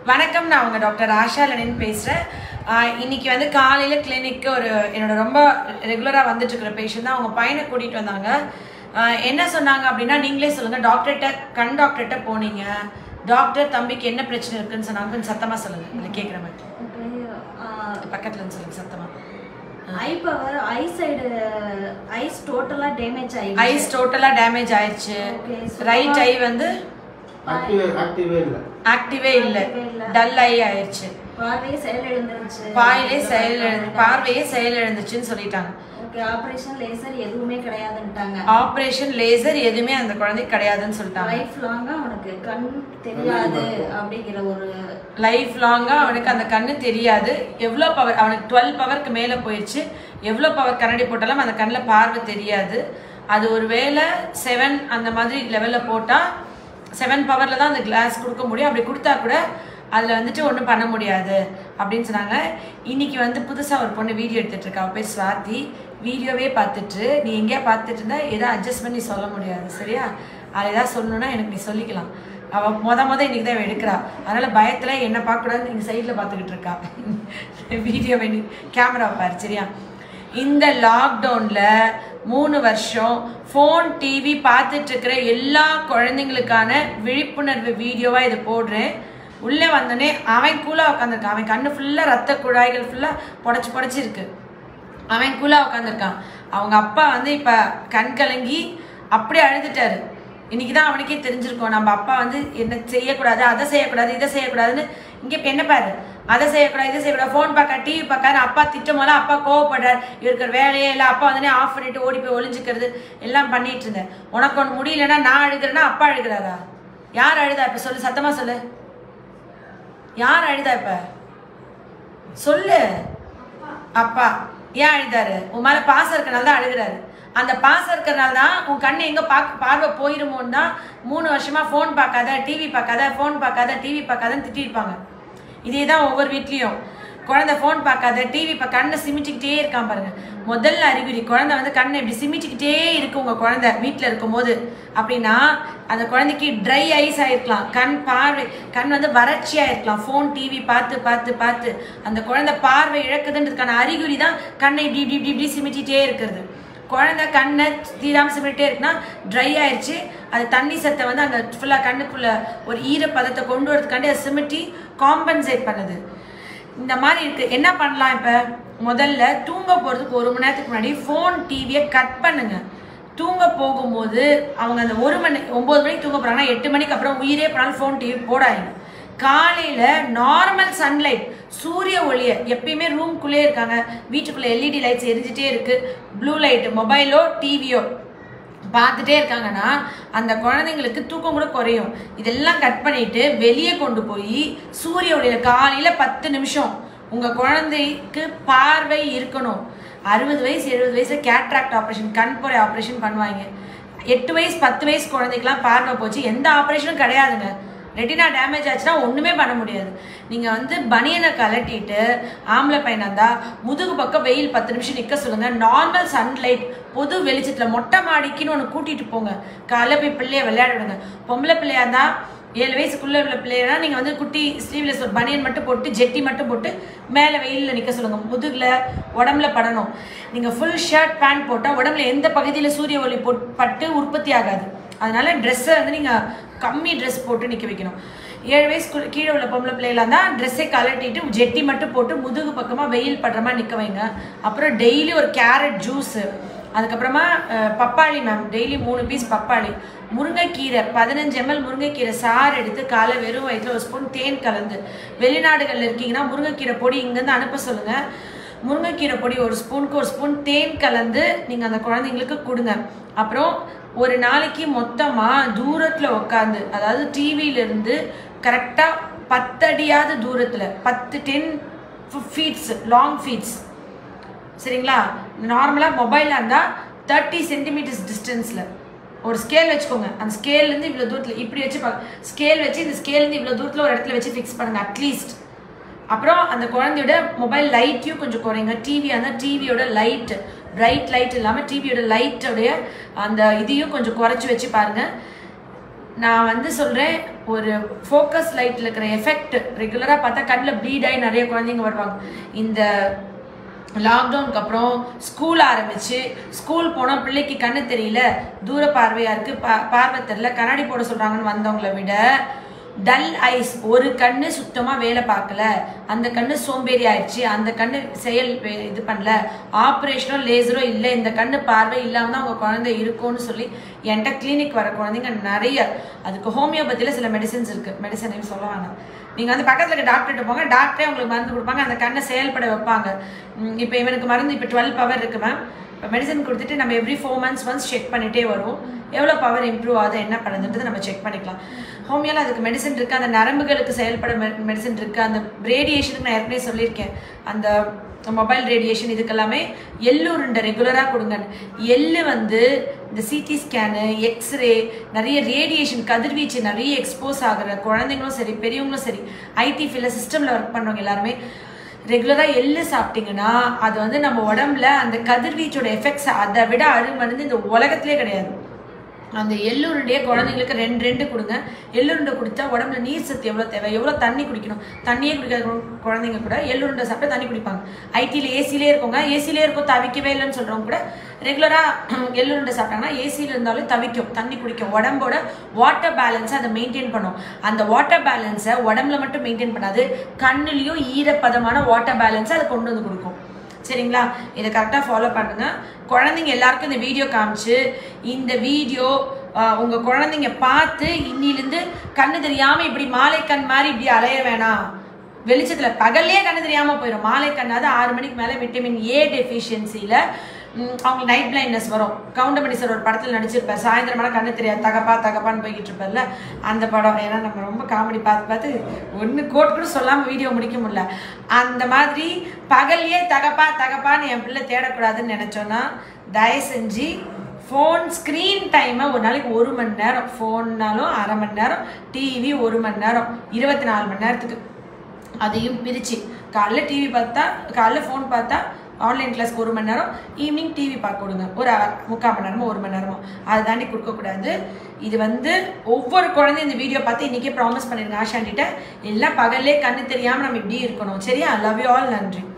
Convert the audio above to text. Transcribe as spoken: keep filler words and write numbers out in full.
வணக்கம், நான் உங்க டாக்டர் ஆஷா லெனின் பேசுறேன். இன்னைக்கு வந்து காலையில கிளினிக்கு ஒரு என்னோட ரொம்ப ரெகுலரா வந்துட்டு இருக்கிற பேஷண்ட் தான். அவங்க பையனை கூட்டிட்டு வந்தாங்க. என்ன சொன்னாங்க அப்படின்னா, நீங்களே சொல்லுங்க, டாக்டர்கிட்ட கண் டாக்டர்கிட்ட போனீங்க, டாக்டர் தம்பிக்கு என்ன பிரச்சனை இருக்குன்னு சொன்னாங்க. கொஞ்சம் சத்தமா சொல்லுங்க, இல்லை கேட்குற மாதிரி. பக்கத்துல இருந்து சொல்லுங்க சத்தமா. Eye power eye side eyes totally damage ஆயிடுச்சு. ஐஸ் டோட்டலா டேமேஜ் ஆயிடுச்சு. ரைட் ஐ வந்து ஆக்டிவே ஆக்டிவே இல்ல ஆக்டிவே இல்ல டல் ஐ ஆயிடுச்சு. பார்வையே செயல் இழந்துருச்சு. பார்வையே செயல் இழந்து பார்வையே செயல் இழந்துச்சுன்னு சொல்லிட்டாங்க. ஓகே, ஆபரேஷன் லேசர் எதுவுமே கிடையாதுன்னுட்டாங்க. ஆபரேஷன் லேசர் எதுவுமே அந்த குழந்தைக்கு கிடையாதுன்னு சொல்லிட்டாங்க. லைஃப் லாங்கா அவனுக்கு கண் தெரியாது அப்படிங்கிற ஒரு லைஃப் லாங்கா அவனுக்கு அந்த கண்ணு தெரியாது. எவ்வளோ பவர் அவனுக்கு டுவெல் பவருக்கு மேலே போயிடுச்சு. எவ்வளோ பவர் கண்ணாடி போட்டாலும் அந்த கண்ணில் பார்வை தெரியாது. அது ஒரு வேளை செவன் அந்த மாதிரி லெவலில் போட்டால் செவன் பவரில் தான் அந்த கிளாஸ் கொடுக்க முடியும். அப்படி கொடுத்தா கூட அதில் வந்துட்டு ஒன்றும் பண்ண முடியாது அப்படின்னு சொன்னாங்க. இன்னைக்கு வந்து புதுசாக ஒரு பொண்ணு வீடியோ எடுத்துகிட்டு இருக்கா. அவள் பேர் ஸ்வாதி. வீடியோவே பார்த்துட்டு நீ எங்கேயா பார்த்துட்டு இருந்தா எதாவது அட்ஜஸ்ட் பண்ணி சொல்ல முடியாது, சரியா? அது எதாவது சொல்லணுன்னா எனக்கு நீ சொல்லிக்கலாம். அவள் மொத மொதல் இன்றைக்கி தான் எடுக்கிறா. அதனால் பயத்தில் என்னை பார்க்கக்கூடாதுன்னு நீங்கள் சைடில் பார்த்துக்கிட்டு இருக்கா. வீடியோ வேண்டி கேமராவை பாரு, சரியா? இந்த லாக்டவுனில் மூணு வருஷம் ஃபோன் டிவி பார்த்துட்ருக்கிற எல்லா குழந்தைங்களுக்கான விழிப்புணர்வு வீடியோவாக இதை போடுறேன். உள்ளே வந்தோடனே அவன் கூலாக உட்காந்துருக்கான். அவன் கண்ணு ஃபுல்லாக ரத்த குழாய்கள் ஃபுல்லாக புடச்சி புடச்சிருக்கு. அவன் கூலாக உட்காந்துருக்கான். அவங்க அப்பா வந்து இப்போ கண் கலங்கி அப்படியே அழுதுட்டாரு. இன்னைக்கு தான் அவனுக்கே தெரிஞ்சிருக்கோம், நம்ம அப்பா வந்து என்ன செய்யக்கூடாது, அதை செய்யக்கூடாது, இதை செய்யக்கூடாதுன்னு. இங்கே இப்போ என்ன பாரு, அதை செய்யக்கூடாது, இதை செய்யக்கூடாது, ஃபோன் பார்க்க, டிவி பார்க்காது. அப்பா திட்டம் போல அப்பா கோவப்படுறார். இருக்கிற வேலையே இல்லை. அப்பா வந்து ஆஃப் பண்ணிட்டு ஓடி போய் ஒளிஞ்சிக்கிறது எல்லாம் பண்ணிட்டு இருந்தேன். உனக்கு ஒன்று முடியலன்னா நான் அழுகிறேன்னா அப்பா அழுகிறாரா? யார் அழுதா இப்போ சொல்லு, சத்தமா சொல்லு. யார் அழுதா இப்போ சொல்லு? அப்பா. ஏன் அழுதாரு? உன் மேலே பாசம் இருக்கிறனால தான் அழுகிறாரு. அந்த பாசம் இருக்கிறனால தான் உன் கண்ணு எங்கே பார்க்க பார்வை போயிருமோன்னு தான் மூணு வருஷமாக ஃபோன் பார்க்காத, டிவி பார்க்காத, ஃபோன் பார்க்காத, டிவி பார்க்காதன்னு திட்டிருப்பாங்க. இதே தான் ஒவ்வொரு வீட்லேயும். குழந்தை ஃபோன் பார்க்காத, டிவி பார்க்க, கண்ணை சிமிட்டிக்கிட்டே இருக்கான் பாருங்க. முதல்ல அறிகுறி, குழந்தை வந்து கண்ணை இப்படி சிமிட்டிக்கிட்டே இருக்கு உங்கள் குழந்தை வீட்டில் இருக்கும்போது அப்படின்னா அந்த குழந்தைக்கு ட்ரை ஐஸ் ஆகிருக்கலாம். கண் பார்வை கண் வந்து வறட்சியாக இருக்கலாம். ஃபோன் டிவி பார்த்து பார்த்து பார்த்து அந்த குழந்தை பார்வை இழக்குதுன்றதுக்கான அறிகுறி தான் கண்ணை இப்படி இப்படி இப்படி இப்படி சிமிட்டிகிட்டே இருக்கிறது. குழந்தை கண்ணை தீராமல் சிமிட்டே இருக்குன்னா ட்ரை ஆயிடுச்சு. அது தண்ணி சத்தை வந்து அங்கே ஃபுல்லாக கண்ணுக்குள்ளே ஒரு ஈரப்பதத்தை கொண்டு வரதுக்காண்டி அதை சிமிட்டி காம்பன்சேட் பண்ணுது. இந்த மாதிரி இருக்குது. என்ன பண்ணலாம்? இப்போ முதல்ல தூங்க போகிறதுக்கு ஒரு மணி நேரத்துக்கு முன்னாடி ஃபோன் டிவியை கட் பண்ணுங்க. தூங்க போகும்போது அவங்க அந்த ஒரு மணி ஒம்பது மணிக்கு தூங்க போகிறாங்கன்னா எட்டு மணிக்கு அப்புறம் உயிரே போனாலும் ஃபோன் டிவி போடாதீங்க. காலையில் நார்மல் சன்லைட், சூரிய ஒளியை எப்பயுமே ரூம்குள்ளே இருக்காங்க. வீட்டுக்குள்ளே எல்இடி லைட்ஸ் எரிஞ்சிட்டே இருக்குது. ப்ளூ லைட்டு மொபைலோ டிவியோ பார்த்துட்டே இருக்காங்கன்னா அந்த குழந்தைங்களுக்கு தூக்கம் கூட குறையும். இதெல்லாம் கட் பண்ணிட்டு வெளியே கொண்டு போய் சூரிய ஒளியில் காலையில் பத்து நிமிஷம் உங்கள் குழந்தைக்கு பார்வை இருக்கணும். அறுபது வயசு எழுபது வயசு கேட்ராக்ட் ஆப்ரேஷன், கண் பொறை ஆப்ரேஷன் பண்ணுவாங்க. எட்டு வயசு பத்து வயசு குழந்தைக்கெலாம் பார்வை போச்சு, எந்த ஆப்ரேஷனும் கிடையாதுங்க. ரெட்டினா டேமேஜ் ஆச்சுன்னா ஒன்றுமே பண்ண முடியாது. நீங்கள் வந்து பனியனை கலட்டிட்டு ஆம்பளை பையனாக இருந்தால் முதுகு பக்கம் வெயில் பத்து நிமிஷம் நிற்க சொல்லுங்கள். நார்மல் சன்லைட் பொது வெளிச்சத்தில் மொட்டை மாடிக்குன்னு ஒன்று கூட்டிகிட்டு போங்க. காலைல போய் பிள்ளைய விளையாட விடுங்க. பொம்பளை பிள்ளையாக இருந்தால் ஏழு வயசுக்குள்ளே உள்ள பிள்ளைனா நீங்கள் வந்து குட்டி ஸ்லீவ்லெஸ் ஒரு பனியன் மட்டும் போட்டு ஜெட்டி மட்டும் போட்டு மேலே வெயிலில் நிற்க சொல்லுங்கள். முதுகில் உடம்புல படணும். நீங்கள் ஃபுல் ஷர்ட் பேண்ட் போட்டால் உடம்புல எந்த பகுதியில் சூரிய ஒளி போட் பட்டு உற்பத்தி ஆகாது. அதனால ட்ரெஸ்ஸை வந்து நீங்கள் கம்மி ட்ரெஸ் போட்டு நிற்க வைக்கணும். ஏழு வயசு கீழே உள்ள பொம்பளை பிள்ளைகளாக தான் ட்ரெஸ்ஸை கலட்டிட்டு ஜெட்டி மட்டும் போட்டு முதுகு பக்கமாக வெயில் படுற மாதிரி நிற்க வைங்க. அப்புறம் டெய்லி ஒரு கேரட் ஜூஸு, அதுக்கப்புறமா பப்பாளி மேம் டெய்லி மூணு பீஸ் பப்பாளி, முருங்கைக்கீரை பதினஞ்சு எம்எல் முருங்கைக்கீரை சாறு எடுத்து காலை வெறும் வயிற்றில் ஒரு ஸ்பூன் தேன் கலந்து, வெளிநாடுகளில் இருக்கீங்கன்னா முருங்கைக்கீரை பொடி இங்கேருந்து அனுப்ப சொல்லுங்கள். முருங்கைக்கீரை பொடி ஒரு ஸ்பூனுக்கு ஒரு ஸ்பூன் தேன் கலந்து நீங்கள் அந்த குழந்தைங்களுக்கு கொடுங்க. அப்புறம் ஒரு நாளைக்கு மொத்தமாக தூரத்தில் உட்காந்து, அதாவது டிவியிலேருந்து கரெக்டாக பத்தடியாவது தூரத்தில், பத்து டென் ஃபீட்ஸ் லாங் ஃபீட்ஸ், சரிங்களா? நார்மலாக மொபைலாக இருந்தால் தேர்ட்டி சென்டிமீட்டர்ஸ் டிஸ்டன்ஸில் ஒரு ஸ்கேல் வச்சுக்கோங்க. அந்த ஸ்கேல்லேருந்து இவ்வளோ தூரத்தில் இப்படி வச்சு ஸ்கேல் வச்சு இந்த ஸ்கேல்லேருந்து இவ்வளோ தூரத்தில் ஒரு இடத்துல வச்சு ஃபிக்ஸ் பண்ணுங்கள் அட்லீஸ்ட். அப்புறம் அந்த குழந்தையோட மொபைல் லைட்டையும் கொஞ்சம் குறைங்க. டிவியாக இருந்தால் டிவியோட லைட்டு பிரைட் லைட் இல்லாமல் டிவியோட லைட்டோடைய அந்த இதையும் கொஞ்சம் குறைச்சி வச்சு பாருங்கள். நான் வந்து சொல்கிறேன், ஒரு ஃபோக்கஸ் லைட்டில் இருக்கிற எஃபெக்ட் ரெகுலராக பார்த்தா கண்ணில் ப்ளீட் ஆகி நிறைய குழந்தைங்க வருவாங்க. இந்த லாக்டவுனுக்கு அப்புறம் ஸ்கூல் ஆரம்பிச்சு ஸ்கூல் போனால் பிள்ளைக்கு கண்ணு தெரியல, தூர பார்வையாக இருக்குது, பா பார்வை தெரியல, கண்ணாடி போட சொல்கிறாங்கன்னு வந்தவங்கள விட டல் ஐஸ், ஒரு கண்ணு சுத்தமாக வேலை பார்க்கல, அந்த கண்ணு சோம்பேறி ஆயிடுச்சு, அந்த கண்ணு செயல் இது பண்ணல, ஆப்ரேஷனோ லேசரோ இல்லை, இந்த கண்ணு பார்வை இல்லாமல் தான் அவங்க குழந்தை இருக்கும்னு சொல்லி என்கிட்ட கிளினிக் வர குழந்தைங்க நிறைய. அதுக்கு ஹோமியோபதியில் சில மெடிசன்ஸ் இருக்குது, மெடிசன் சொல்ல வேணாம், நீங்கள் வந்து பக்கத்தில் இருக்க டாக்டர்கிட்ட போங்க, டாக்டரே உங்களுக்கு மருந்து கொடுப்பாங்க, அந்த கண்ணை செயல்பட வைப்பாங்க. இப்போ இவனுக்கு மருந்து இப்போ டுவெல் பவர் இருக்கு மேம், இப்போ மெடிசன் கொடுத்துட்டு நம்ம every four months once check பண்ணிகிட்டே வரும், எவ்வளோ பவர் இம்ப்ரூவ் ஆகுது என்ன பண்ணுதுன்றது நம்ம செக் பண்ணிக்கலாம். ஹோமியோவில் அதுக்கு மெடிசன் இருக்குது, அந்த நரம்புகளுக்கு செயல்பட மெடிசன் இருக்குது, அந்த ரேடியேஷனுக்கு நான் ஏற்கனவே சொல்லியிருக்கேன், அந்த மொபைல் ரேடியேஷன் இதுக்கெல்லாமே எள்ளு உருண்டை ரெகுலராக கொடுங்க. எள்ளு வந்து இந்த சிடி ஸ்கேனு, எக்ஸ்ரே, நிறைய ரேடியேஷன் கதிர்வீச்சு நிறைய எக்ஸ்போஸ் ஆகிற குழந்தைங்களும் சரி பெரியவங்களும் சரி, ஐடி ஃபீல்டில் சிஸ்டமில் ஒர்க் பண்ணுறவங்க எல்லாருமே ரெகுலராக எள்ளு சாப்பிட்டிங்கன்னா அது வந்து நம்ம உடம்புல அந்த கதிர்வீச்சோட எஃபெக்ட்ஸ் அதை விட அழுமருந்து இந்த உலகத்திலே கிடையாது. அந்த எள்ளுருண்டையே குழந்தைங்களுக்கு ரெண்டு ரெண்டு கொடுங்க. எள்ளுருண்டை குடித்தா உடம்புல நீர் சத்து எவ்வளோ தேவை, எவ்வளோ தண்ணி குடிக்கணும், தண்ணியே குடிக்காத குழந்தைங்க கூட எள்ளுருண்டை சாப்பிட்டா தண்ணி குடிப்பாங்க. ஐடியில் ஏசிலே இருக்கவங்க, ஏசிலே இருக்கும் தவிக்கவே இல்லைன்னு சொல்கிறவங்க கூட ரெகுலராக எள்ளுருண்டை சாப்பிட்டாங்கன்னா ஏசியில் இருந்தாலும் தவிக்கும், தண்ணி குடிக்கும், உடம்போட வாட்டர் பேலன்ஸை அதை மெயின்டைன் பண்ணும். அந்த வாட்டர் பேலன்ஸை உடம்புல மட்டும் மெயின்டைன் பண்ணாது, கண்ணுலேயும் ஈரப்பதமான வாட்டர் பேலன்ஸை அதை கொண்டு வந்து கொடுக்கும். சரிங்களா? இதை கரெக்டாக ஃபாலோ பண்ணுங்க. குழந்தைங்க எல்லாருக்கும் இந்த வீடியோ காமிச்சு, இந்த வீடியோ உங்கள் குழந்தைங்க பார்த்து இன்னிலேருந்து கண்ணு தெரியாமல் இப்படி மாலை கண் மாதிரி இப்படி அலைய வேணாம். வெளிச்சத்தில் பகல்லே கண்ணு தெரியாமல் போயிடும். மாலை கண்ணாவது ஆறு மணிக்கு மேலே விட்டமின் ஏ டெஃபிஷியன்சியில் அவங்களுக்கு நைட் பிளைண்ட்னஸ் வரும். கவுண்டமணி சார் ஒரு படத்தில் நடிச்சிருப்பார், சாயந்தரமான கண்ணு தெரியாது தகப்பா தகப்பான்னு போய்கிட்டு இருப்பார்ல, அந்த படம். ஏன்னா நம்ம ரொம்ப காமெடி பார்த்து பார்த்து ஒன்று கோட் கூட சொல்லாமல் வீடியோ முடிக்க முடியல. அந்த மாதிரி பகல்லையே தகப்பா தகப்பான்னு என் பிள்ளை தேடக்கூடாதுன்னு நினச்சோன்னா தயவு செஞ்சு ஃபோன் ஸ்க்ரீன் டைமை ஒரு நாளைக்கு ஒரு மணி நேரம், ஃபோன்னாலும் அரை மணி நேரம், டிவி ஒரு மணி நேரம், இருபத்தி நாலு மணி நேரத்துக்கு அதையும் பிரித்து காலைல டிவி பார்த்தா காலைல ஃபோன் பார்த்தா ஆன்லைன் கிளாஸ்க்கு ஒரு மணி நேரம், ஈவினிங் டிவி பார்க்க கொடுங்க ஒரு முக்கால் மணி நேரமோ ஒரு மணி நேரமோ, அதை தாண்டி கொடுக்கக்கூடாது. இது வந்து ஒவ்வொரு குழந்தையும் இந்த வீடியோ பார்த்து இன்றைக்கே ப்ராமிஸ் பண்ணிடுங்க ஆஷாண்டிட்ட, எல்லாம் பகல்லே கண்ணு தெரியாமல் நம்ம இப்படி இருக்கணும். சரியா? Love you all. நன்றி.